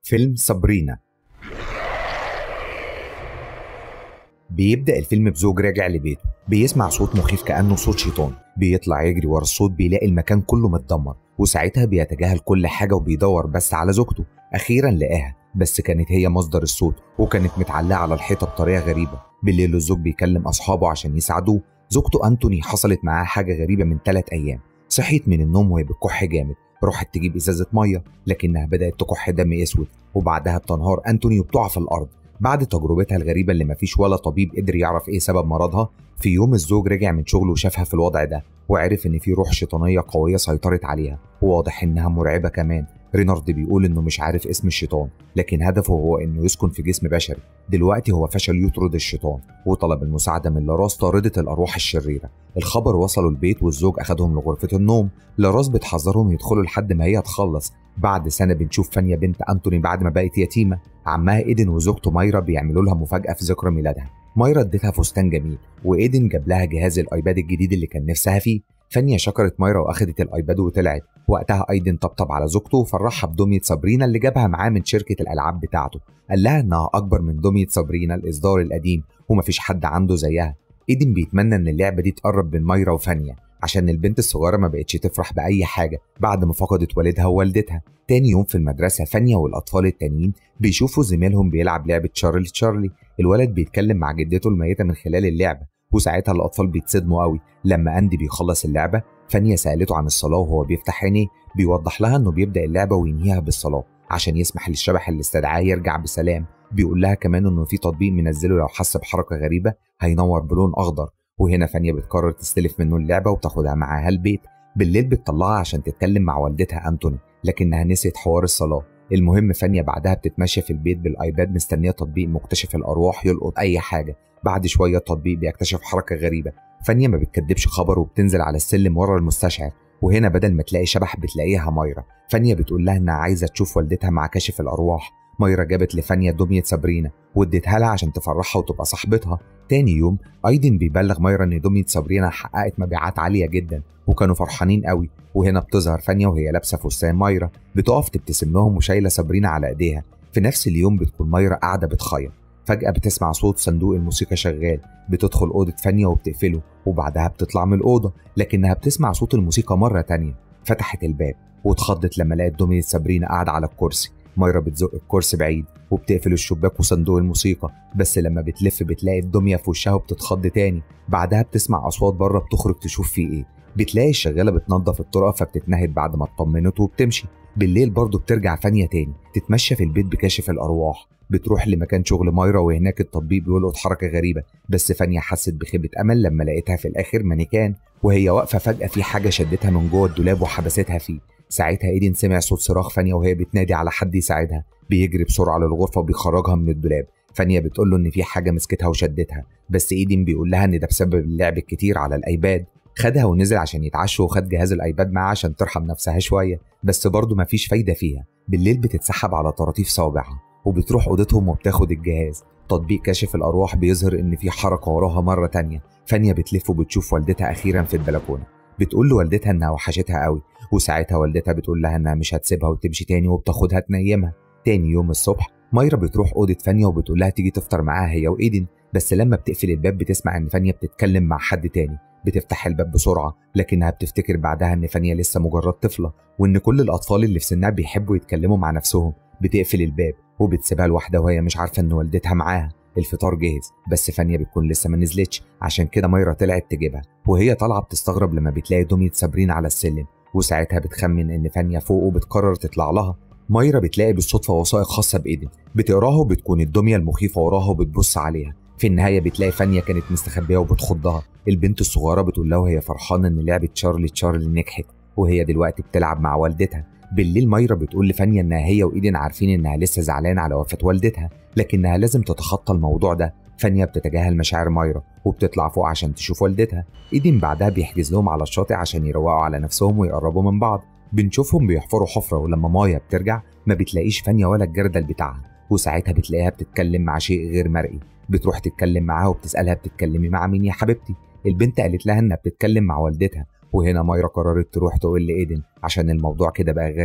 فيلم سابرينا. بيبدأ الفيلم بزوج راجع لبيته بيسمع صوت مخيف كأنه صوت شيطان، بيطلع يجري ورا الصوت بيلاقي المكان كله متدمر، وساعتها بيتجاهل كل حاجة وبيدور بس على زوجته. أخيرا لقاها، بس كانت هي مصدر الصوت وكانت متعلقة على الحيطة بطريقة غريبة. بالليل الزوج بيكلم أصحابه عشان يساعدوه. زوجته أنتوني حصلت معاها حاجة غريبة من 3 أيام. صحيت من النوم وهي بتكح جامد، راحت تجيب إزازة مية لكنها بدأت تكح دم أسود، وبعدها بتنهار أنتوني وبتقع في الأرض. بعد تجربتها الغريبة اللي مفيش ولا طبيب قدر يعرف ايه سبب مرضها، في يوم الزوج رجع من شغله وشافها في الوضع ده، وعرف ان في روح شيطانية قوية سيطرت عليها، وواضح انها مرعبة كمان. رينارد بيقول انه مش عارف اسم الشيطان، لكن هدفه هو انه يسكن في جسم بشري. دلوقتي هو فشل يطرد الشيطان وطلب المساعدة من لاراس طاردة الارواح الشريرة. الخبر وصلوا البيت والزوج اخدهم لغرفة النوم. لاراس بتحذرهم يدخلوا لحد ما هي تخلص. بعد سنة بنشوف فانيا بنت أنتوني بعد ما بقت يتيمة. عمها إيدن وزوجته مايرا بيعملوا لها مفاجأة في ذكرى ميلادها. مايرا اديتها فستان جميل، وإيدن جاب لها جهاز الآيباد الجديد اللي كان نفسها فيه. فانيا شكرت مايرا وأخدت الآيباد وطلعت. وقتها أيدن طبطب على زوجته وفرحها بدمية سابرينا اللي جابها معاه من شركة الألعاب بتاعته. قال لها إنها أكبر من دمية سابرينا الإصدار القديم ومفيش حد عنده زيها. إيدن بيتمنى إن اللعبة دي تقرب من مايرا وفانيا عشان البنت الصغيرة ما بقتش تفرح بأي حاجة بعد ما فقدت والدها ووالدتها. تاني يوم في المدرسة، فانيا والأطفال التانيين بيشوفوا زميلهم بيلعب لعبة تشارلي. الولد بيتكلم مع جدته الميتة من خلال اللعبة، وساعتها الأطفال بيتصدموا قوي لما أندي بيخلص اللعبة. فانيا سألته عن الصلاة وهو بيفتح عينيه، بيوضح لها إنه بيبدأ اللعبة وينهيها بالصلاة عشان يسمح للشبح اللي استدعاه يرجع بسلام. بيقول لها كمان إنه في تطبيق منزله لو حس بحركة غريبة هينور بلون أخضر. وهنا فانيا بتقرر تستلف منه اللعبة وتاخدها معاها البيت. بالليل بتطلعها عشان تتكلم مع والدتها أنتوني، لكنها نسيت حوار الصلاة. المهم فانيا بعدها بتتمشى في البيت بالآيباد مستنية تطبيق مكتشف الأرواح يلقط أي حاجة. بعد شوية التطبيق بيكتشف حركة غريبة. فانيا ما بتكدبش خبر وبتنزل على السلم ورا المستشعر، وهنا بدل ما تلاقي شبح بتلاقيها مايرا. فانيا بتقول لها إنها عايزة تشوف والدتها مع كاشف الأرواح. مايرا جابت لفانيا دمية سابرينا واديتها لها عشان تفرحها وتبقى صاحبتها. تاني يوم أيدن بيبلغ مايرا إن دمية سابرينا حققت مبيعات عالية جدا وكانوا فرحانين قوي. وهنا بتظهر فانيا وهي لابسة فستان مايرا، بتقف تبتسم لهم وشايلة سابرينا على ايديها. في نفس اليوم بتكون مايرا قاعدة بتخيط، فجأة بتسمع صوت صندوق الموسيقى شغال. بتدخل أوضة فانيا وبتقفله، وبعدها بتطلع من الأوضة لكنها بتسمع صوت الموسيقى مرة تانية. فتحت الباب واتخضت لما لقت دمية سابرينا قاعدة على الكرسي. مايرا بتزق الكرسي بعيد وبتقفل الشباك وصندوق الموسيقى، بس لما بتلف بتلاقي الدمية في وشها وبتتخض تاني. بعدها بتسمع أصوات بره، بتخرج تشوف فيه ايه. بتلاقي الشغالة بتنظف الطرقة فبتتنهد بعد ما اطمنته وبتمشي. بالليل برضه بترجع فانيا تاني تتمشى في البيت بكاشف الأرواح. بتروح لمكان شغل مايرا وهناك التطبيق بيلقط حركة غريبة، بس فانيا حست بخيبة أمل لما لقيتها في الآخر مانيكان وهي واقفة. فجأة في حاجة شدتها من جوه الدولاب وحبستها فيه. ساعتها إيدن سمع صوت صراخ فانيا وهي بتنادي على حد يساعدها. بيجري بسرعة للغرفة وبيخرجها من الدولاب. فانيا بتقول له إن في حاجة مسكتها وشدتها، بس إيدن بيقول لها إن ده بسبب اللعب الكتير على الآيباد. خدها ونزل عشان يتعشوا وخد جهاز الآيباد معاه عشان ترحم نفسها شوية، بس برضه مفيش فايدة فيها. بالليل بتتسحب على طراطيف صوابعها وبتروح أوضتهم وبتاخد الجهاز. تطبيق كاشف الأرواح بيظهر إن في حركة وراها مرة تانية. فانيا بتلف وبتشوف والدتها أخيرا في البلكونة. بتقول لوالدتها إنها وحشتها قوي، وساعتها والدتها بتقول لها إنها مش هتسيبها وتمشي تاني وبتاخدها تنيمها. تاني يوم الصبح مايرا بتروح أوضة فانيا وبتقول لها تيجي تفطر معاها هي وإيدن، بس لما بتقفل الباب بتسمع إن فانيا بتتكلم مع حد تاني. بتفتح الباب بسرعة لكنها بتفتكر بعدها إن فانيا لسه مجرد طفلة، وإن كل الأطفال اللي في سنها بيحبوا يتكلموا مع نفسهم. بتقفل الباب وبتسيبها لوحدها وهي مش عارفة إن والدتها معاها. الفطار جاهز بس فانيا بتكون لسه ما نزلتش، عشان كده مايرا طلعت تجيبها. وهي طالعة بتستغرب لما بتلاقي دمية سابرينا على السلم، وساعتها بتخمن إن فانيا فوق وبتقرر تطلع لها. مايرا بتلاقي بالصدفة وثائق خاصة بإيدن، بتقراها وبتكون الدمية المخيفة وراها وبتبص عليها. في النهاية بتلاقي فانيا كانت مستخبية وبتخضها. البنت الصغيرة بتقول لها وهي فرحانة إن لعبة تشارلي نجحت وهي دلوقتي بتلعب مع والدتها. بالليل مايرا بتقول لفانيا إنها هي وإيدن عارفين إنها لسه زعلانة على وفاة والدتها، لكنها لازم تتخطى الموضوع ده. فانيا بتتجاهل مشاعر مايرا وبتطلع فوق عشان تشوف والدتها. إيدن بعدها بيحجز لهم على الشاطئ عشان يروقوا على نفسهم ويقربوا من بعض. بنشوفهم بيحفروا حفرة، ولما مايا بترجع ما بتلاقيش فانيا ولا الجردل بتاعها، وساعتها بتلاقيها بتتكلم مع شيء غير مرئي. بتروح تتكلم معاها وبتسألها بتتكلمي مع مين يا حبيبتي؟ البنت قالت لها إنها بتتكلم مع والدتها. وهنا مايرا قررت تروح تقول لإيدن عشان الموضوع كده بقى غريب.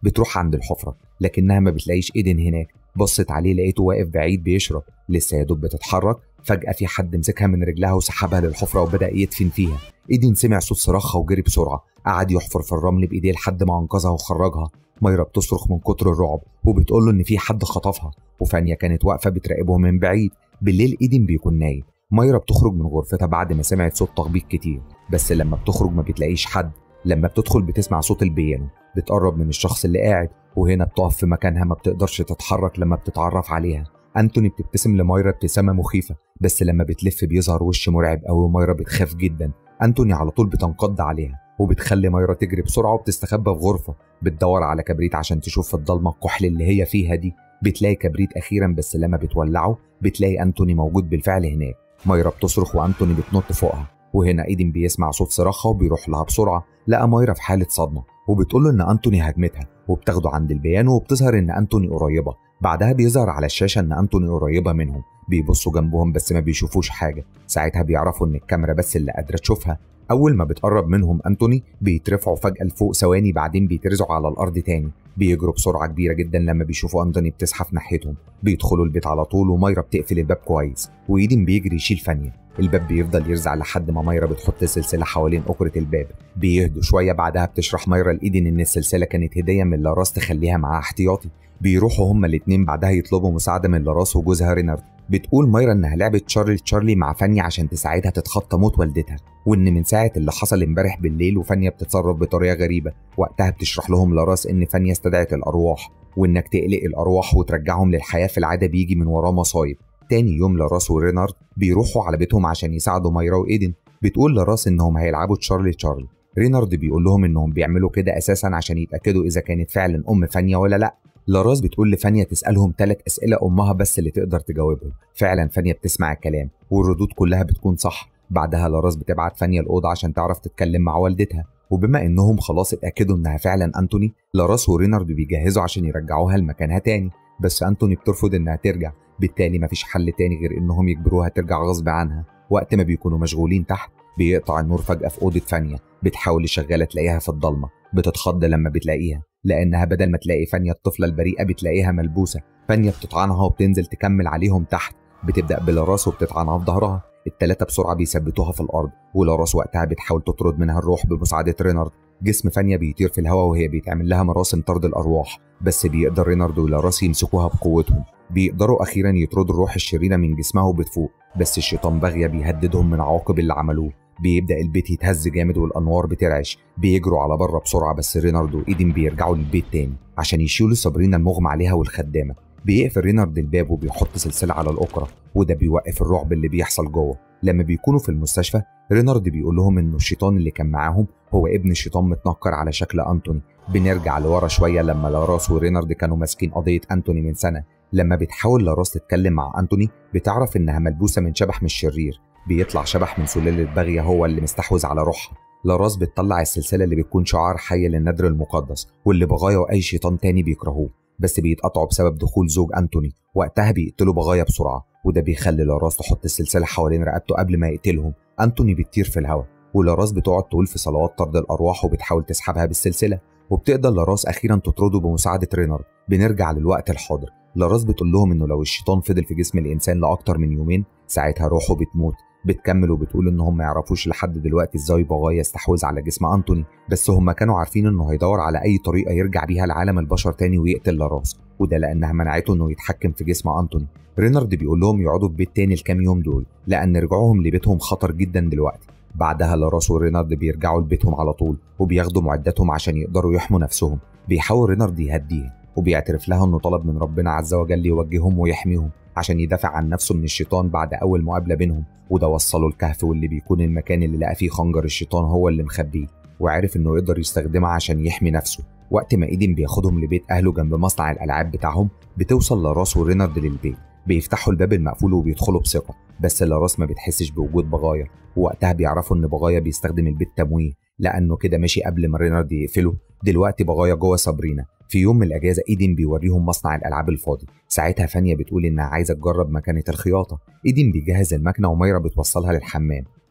بتروح عند الحفرة لكنها ما بتلاقيش ايدن هناك. بصت عليه لقيته واقف بعيد بيشرب، لسه يا دوب بتتحرك فجأة في حد مسكها من رجلها وسحبها للحفرة وبدأ يدفن فيها. ايدن سمع صوت صراخها وجري بسرعة، قعد يحفر في الرمل بايديه لحد ما انقذها وخرجها. مايرا بتصرخ من كتر الرعب وبتقول له ان في حد خطفها، وفانيا كانت واقفة بتراقبهم من بعيد. بالليل ايدن بيكون نايم. مايرا بتخرج من غرفتها بعد ما سمعت صوت تخبيط كتير، بس لما بتخرج ما بتلاقيش حد. لما بتدخل بتسمع صوت البيانو، بتقرب من الشخص اللي قاعد، وهنا بتقف في مكانها ما بتقدرش تتحرك لما بتتعرف عليها. أنتوني بتبتسم لمايرا ابتسامة مخيفة، بس لما بتلف بيظهر وش مرعب أوي ومايرا بتخاف جدا. أنتوني على طول بتنقض عليها وبتخلي مايرا تجري بسرعة وبتستخبى في غرفة، بتدور على كبريت عشان تشوف في الضلمة الكحل اللي هي فيها دي. بتلاقي كبريت أخيرا، بس لما بتولعه بتلاقي أنتوني موجود بالفعل هناك. مايرا بتصرخ وأنتوني بتنط فوقها، وهنا ايدن بيسمع صوت صراخها وبيروح لها بسرعة. لقى مايرا في حالة صدمة وبتقول له ان أنتوني هاجمتها، وبتاخده عند البيانو وبتظهر ان أنتوني قريبة. بعدها بيظهر على الشاشة ان أنتوني قريبة منهم، بيبصوا جنبهم بس ما بيشوفوش حاجة. ساعتها بيعرفوا ان الكاميرا بس اللي قادرة تشوفها. اول ما بتقرب منهم أنتوني بيترفعوا فجأة لفوق ثواني، بعدين بيترزعوا على الارض تاني. بيجروا بسرعة كبيرة جدا لما بيشوفوا أنتوني بتزحف ناحيتهم. بيدخلوا البيت على طول ومايرا بتقفل الباب كويس، وايدن بيجري يشيل فانيا. الباب بيفضل يرزع لحد ما مايرا بتحط سلسلة حوالين أكرة الباب. بيهدوا شوية، بعدها بتشرح مايرا لإيدن إن السلسلة كانت هدية من لاراس تخليها معاها احتياطي. بيروحوا هما الاتنين بعدها يطلبوا مساعدة من لاراس وجوزها رينارد. بتقول مايرا إنها لعبت تشارلي مع فانيا عشان تساعدها تتخطى موت والدتها، وإن من ساعة اللي حصل امبارح بالليل وفانيا بتتصرف بطريقة غريبة. وقتها بتشرح لهم لاراس إن فانيا استدعت الأرواح، وإنك تقلق الأرواح وترجعهم للحياة في العادة بيجي من وراه مصايب. تاني يوم لاراس ورينارد بيروحوا على بيتهم عشان يساعدوا مايرا وإيدن. بتقول لاراس إنهم هيلعبوا تشارلي. رينارد بيقول لهم إنهم بيعملوا كده أساسا عشان يتأكدوا إذا كانت فعلا أم فانيا ولا لأ. لاراس بتقول لفانيا تسألهم 3 أسئلة أمها بس اللي تقدر تجاوبهم. فعلا فانيا بتسمع الكلام والردود كلها بتكون صح. بعدها لاراس بتبعت فانيا الأوضة عشان تعرف تتكلم مع والدتها، وبما إنهم خلاص اتأكدوا إنها فعلا أنتوني، لاراس ورينارد بيجهزوا عشان يرجعوها لمكانها تاني. بس أنتوني بترفض إنها ترجع، بالتالي مفيش حل تاني غير إنهم يجبروها ترجع غصب عنها. وقت ما بيكونوا مشغولين تحت بيقطع النور فجأة في أوضة فانيا. بتحاول الشغالة تلاقيها في الضلمة، بتتخض لما بتلاقيها لأنها بدل ما تلاقي فانيا الطفلة البريئة بتلاقيها ملبوسة. فانيا بتطعنها وبتنزل تكمل عليهم تحت. بتبدأ بلاراس وبتطعنها في ظهرها. التلاتة بسرعة بيثبتوها في الأرض، ولاراس وقتها بتحاول تطرد منها الروح بمساعدة رينارد. جسم فانيا بيطير في الهواء وهي بيتعمل لها مراسم طرد الأرواح، بس بيقدر رينارد ولاراس يمسكوها بقوتهم. بيقدروا أخيرا يطردوا الروح الشريرة من جسمها وبتفوق، بس الشيطان باغية بيهددهم من عواقب اللي عملوه. بيبدأ البيت يتهز جامد والأنوار بترعش. بيجروا على بره بسرعة، بس رينارد وإيدن بيرجعوا للبيت تاني عشان يشيلوا سابرينا المغمى عليها والخدامة. بيقفل رينارد الباب وبيحط سلسلة على الأكرة، وده بيوقف الرعب اللي بيحصل جوه. لما بيكونوا في المستشفى رينارد بيقول لهم إنه الشيطان اللي كان معاهم هو ابن الشيطان متنكر على شكل أنتوني. بنرجع لورا شوية لما لاراس ورينارد كانوا ماسكين قضية أنتوني من سنة. لما بتحاول لاراس تتكلم مع أنتوني بتعرف إنها ملبوسة من شبح مش شرير، بيطلع شبح من سلالة باغية هو اللي مستحوذ على روحها. لاراس بتطلع السلسلة اللي بتكون شعار حي للنذر المقدس، واللي بغاية وأي شيطان تاني بيكرهوه، بس بيتقطعوا بسبب دخول زوج أنتوني. وقتها بيقتلوا بغاية بسرعة، وده بيخلي لاراس تحط السلسلة حوالين رقبته قبل ما يقتلهم. أنتوني بتطير في الهواء، ولاراس بتقعد تقول في صلوات طرد الأرواح وبتحاول تسحبها بالسلسلة، وبتقدر لاراس أخيرا تطرده بمساعدة رينارد. بنرجع للوقت الحاضر. لاراس بتقول لهم إنه لو الشيطان فضل في جسم الإنسان لأكتر من يومين ساعتها روحه بتموت. بتكمل وبتقول إنهم ما يعرفوش لحد دلوقتي إزاي بغاية استحوذ على جسم أنتوني، بس هم كانوا عارفين إنه هيدور على أي طريقة يرجع بيها لعالم البشر تاني ويقتل لاراس، وده لأنها منعته إنه يتحكم في جسم أنتوني. رينارد بيقول لهم يقعدوا في بيت تاني الكام يوم دول لأن رجوعهم لبيتهم خطر جدا دلوقتي. بعدها لاراس ورينارد بيرجعوا لبيتهم على طول وبياخدوا معداتهم عشان يقدروا يحموا نفسهم. بيحاول رينارد يهديها وبيعترف لها إنه طلب من ربنا عز وجل يوجههم ويحميهم عشان يدافع عن نفسه من الشيطان بعد أول مقابلة بينهم، وده وصله الكهف واللي بيكون المكان اللي لقى فيه خنجر الشيطان هو اللي مخبيه، وعرف إنه يقدر يستخدمها عشان يحمي نفسه. وقت ما إيدن بياخدهم لبيت أهله جنب مصنع الألعاب بتاعهم بتوصل لاراس ورينارد للبيت. بيفتحوا الباب المقفول وبيدخلوا بثقة، بس لاراس ما بتحسش بوجود بغاية. ووقتها بيعرفوا إن بغاية بيستخدم البيت تمويه لأنه كده ماشي قبل ما رينارد يقفله. دلوقتي بغاية جوه سابرينا. في يوم من الأجازة إيدن بيوريهم مصنع الألعاب الفاضي. ساعتها فانيا بتقول إنها عايزة تجرب مكنة الخياطة. إيدن بيجهز المكنة ومايرا بتوصلها للحمام.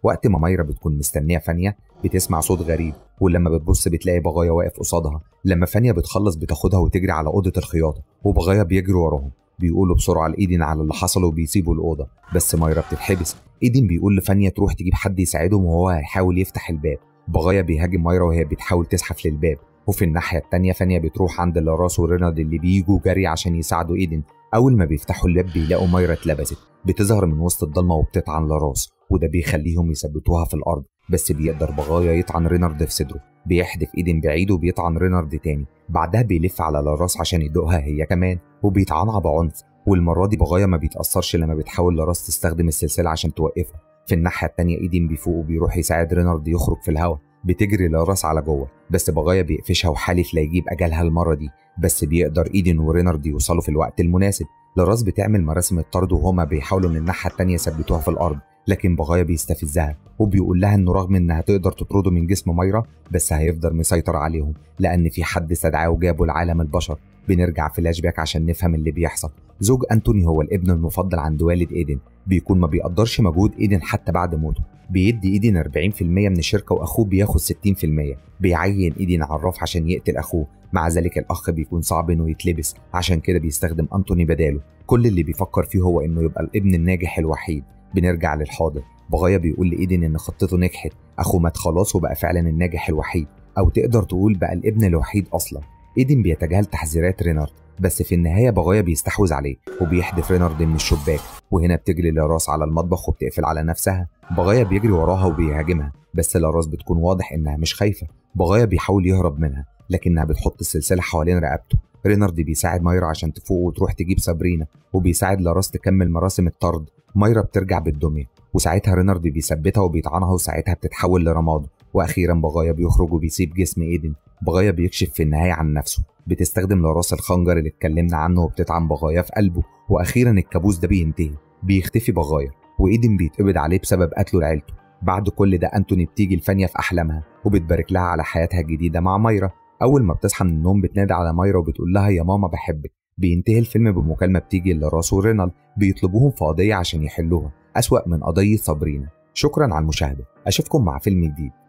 وقت ما مايرا بتكون مستنيه فانيا بتسمع صوت غريب، ولما بتبص بتلاقي بغايا واقف قصادها. لما فانيا بتخلص بتاخدها وتجري على اوضه الخياطه، وبغايا بيجري وراهم. بيقولوا بسرعه لايدين على اللي حصل وبيسيبوا الاوضه، بس مايرا بتتحبس. ايدين بيقول لفانيا تروح تجيب حد يساعدهم وهو هيحاول يفتح الباب. بغايا بيهاجم مايرا وهي بتحاول تزحف للباب، وفي الناحيه التانيه فانيا بتروح عند لاراس ورينارد اللي بيجوا جري عشان يساعدوا ايدين. اول ما بيفتحوا الباب بيلاقوا مايرا اتلبست، بتظهر من وسط الضلمه وبتطعن لاراس، وده بيخليهم يثبتوها في الارض. بس بيقدر بغايا يطعن رينارد في صدره، بيحدف ايدين بعيد وبيطعن رينارد تاني. بعدها بيلف على لاراس عشان يدوقها هي كمان، وبيطعنها بعنف. والمره دي بغايا ما بيتاثرش لما بتحاول لاراس تستخدم السلسله عشان توقفه. في الناحيه التانيه ايدين بيفوق وبيروح يساعد رينارد يخرج في الهواء. بتجري لاراس على جوه، بس بغايا بيقفشها وحالف لا يجيب اجلها المره دي. بس بيقدر ايدين ورينارد يوصلوا في الوقت المناسب. لاراس بتعمل مراسم الطرد وهما بيحاولوا من الناحيه التانيه يثبتوها في الارض، لكن بغايا بيستفزها وبيقول لها انه رغم انها تقدر تطرده من جسم مايرا بس هيفضل مسيطر عليهم، لان في حد استدعاه وجابه لعالم البشر. بنرجع فلاش باك عشان نفهم اللي بيحصل. زوج أنتوني هو الابن المفضل عند والد إيدين، بيكون ما بيقدرش مجهود إيدين حتى بعد موته. بيدي إيدين 40% من الشركة وأخوه بياخد 60%. بيعين إيدين عراف عشان يقتل أخوه، مع ذلك الأخ بيكون صعب إنه يتلبس، عشان كده بيستخدم أنتوني بداله. كل اللي بيفكر فيه هو إنه يبقى الابن الناجح الوحيد. بنرجع للحاضر. بغايا بيقول لإيدين إن خطته نجحت، أخوه مات خلاص وبقى فعلا الناجح الوحيد، أو تقدر تقول بقى الابن الوحيد أصلا. إيدين بيتجاهل تحذيرات رينارد، بس في النهاية بغايا بيستحوذ عليه وبيحدف رينارد من الشباك. وهنا بتجري لاراس على المطبخ وبتقفل على نفسها. بغايا بيجري وراها وبيهاجمها، بس لاراس بتكون واضح إنها مش خايفة. بغايا بيحاول يهرب منها لكنها بتحط السلسلة حوالين رقبته. رينارد بيساعد مايرا عشان تفوق وتروح تجيب سابرينا، وبيساعد لاراس تكمل مراسم الطرد. مايرا بترجع بالدمية، وساعتها رينارد بيثبتها وبيطعنها، وساعتها بتتحول لرماد. واخيرا بغايا بيخرج وبيسيب جسم ايدن. بغايا بيكشف في النهايه عن نفسه، بتستخدم لاراس الخنجر اللي اتكلمنا عنه وبتطعن بغايا في قلبه. واخيرا الكابوس ده بينتهي، بيختفي بغايا وايدن بيتقبض عليه بسبب قتله لعيلته. بعد كل ده أنتوني بتيجي لفانيا في احلامها وبتبارك لها على حياتها الجديده مع مايرا. اول ما بتصحى من النوم بتنادي على مايرا وبتقول لها يا ماما بحبك. بينتهي الفيلم بمكالمه بتيجي لراس ورينال بيطلبوهم في قضيه عشان يحلوها، اسوأ من قضيه سابرينا. شكرا على المشاهده، اشوفكم مع فيلم جديد.